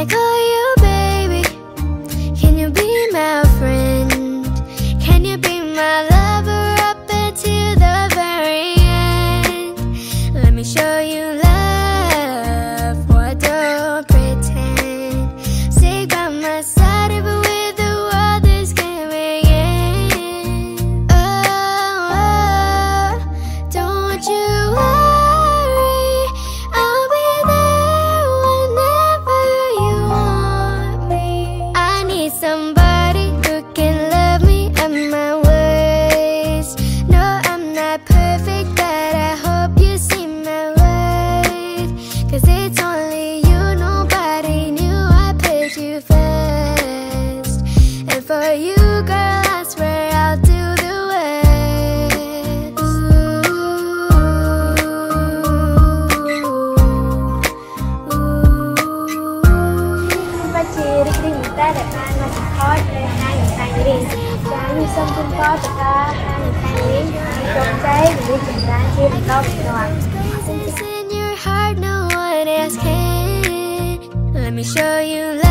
I call you baby? Can you be my friend? Can you be my lover up until the very end? Let me show you love, why don't pretend? Stay by my side even when the world is giving in. Oh, don't you worry, I'll be there whenever you want me. I need somebody who can love me at my worst. No, I'm not perfect, but I hope you see my worth. 'Cause it's only you, nobody knew I put you first. And for you, girl, I swear I'll do the worst. Và chị đi đi người ta để hai mà chỉ thôi để hai người ta đi trái như sông không có tất cả hai người ta đi trong trái mình đi chừng ra chia được đâu rồi. In your heart, no one else can. Let me show you